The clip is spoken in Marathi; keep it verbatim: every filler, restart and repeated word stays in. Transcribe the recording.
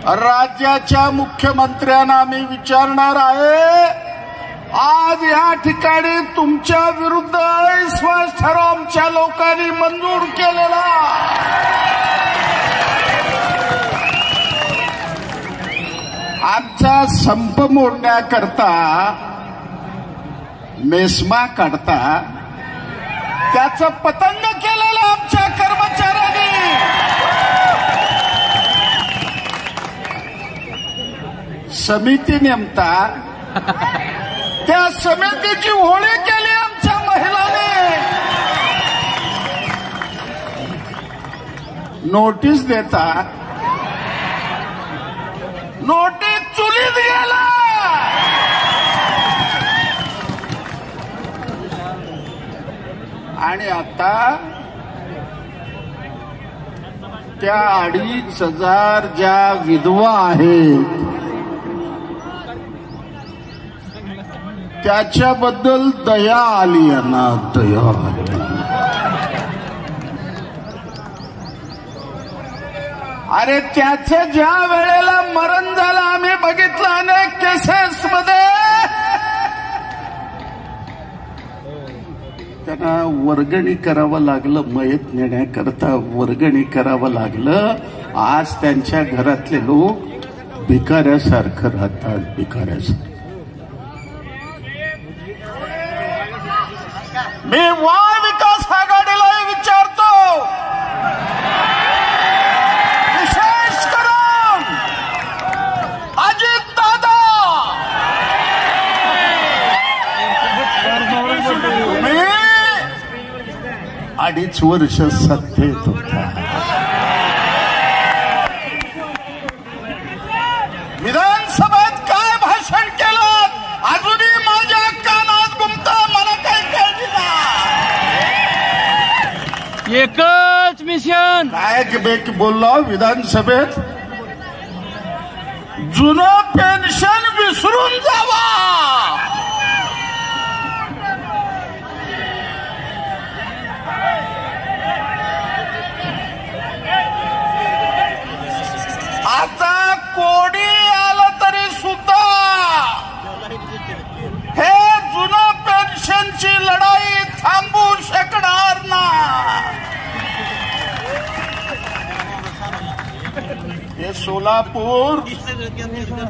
राज्याच्या मुख्यमंत्र्यांना मी विचारणार आहे, आज या ठिकाणी तुमच्या विरुद्ध विश्वास ठराव आमच्या लोकांनी मंजूर केलेला, आमचा संप मोडण्याकरता मेस्मा काढता त्याचं पतंग केलेलं आमच्या कर्मचाऱ्यांनी समिती नेमता, त्या समितीची होळी केली आमच्या महिलांनी, नोटीस देता नोटीस चुलीत गेला, आणि आता त्या अडीच हजार ज्या विधवा आहेत त्याच्याबद्दल दया आली यांना, दया आली. अरे त्याचं ज्या वेळेला मरण झालं आम्ही बघितलं अनेक केसेस मध्ये, त्यांना वर्गणी करावं लागलं, मयत नेण्याकरता वर्गणी करावं लागलं. आज त्यांच्या घरातले लोक भिकाऱ्यासारखं राहतात, भिकाऱ्यासारखं. मी वाय विकास आघाडीला विचारतो, विशेष करून अजित दादा, तुम्ही अडीच वर्ष सत्तेत होता, विधानसभेत काय भाषण केलं अजूनही माझ्या कानात घुमतं, मला काय कळलं नाही. एकच मिशन काय की बोललो विधानसभेत, जुनं पेन्शन विसरून जावा, आता कोणी आलं तरी सुद्धा हे जुनं पेन्शनची लढाई थांबू शकणार नाही. हे सोलापूर